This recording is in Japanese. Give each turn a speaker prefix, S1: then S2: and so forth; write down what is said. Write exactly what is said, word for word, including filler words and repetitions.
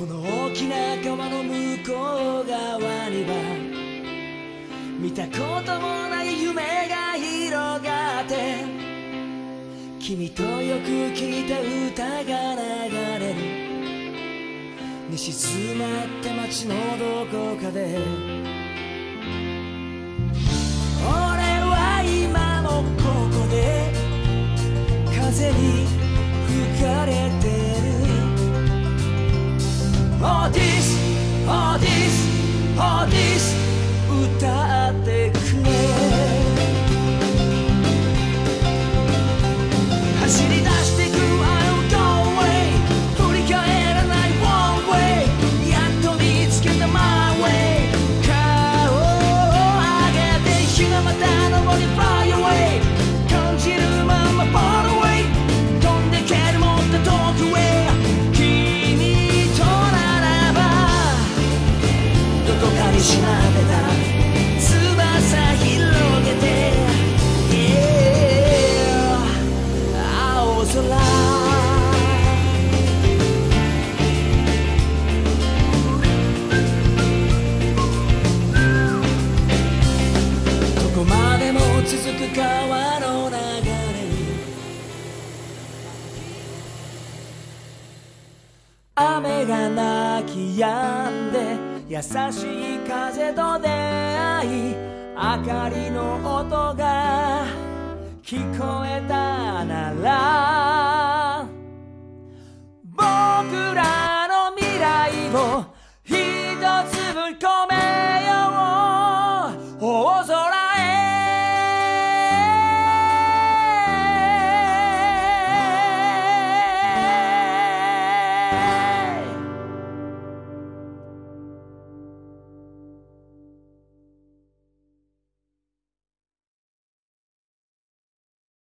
S1: この大きな川の向こう側には見たこともない夢が広がって、君とよく聞いた歌が流れる。寝静まった街のどこかで俺は今もここで風に吹かれてる。 Oh this, oh this, oh this 歌ってくれ。走り出してく I'll go away 振り返らない one way やっと見つけた my way 顔を上げて日がまた昇り fly away 感じるまま fall away 飛んでけるもっと遠くへ君とならばどこかにしまってた翼広げて、yeah、青空どこまでも続く川の流れに雨が泣き止んで優しい風と出会い明かりの音が聞こえたなら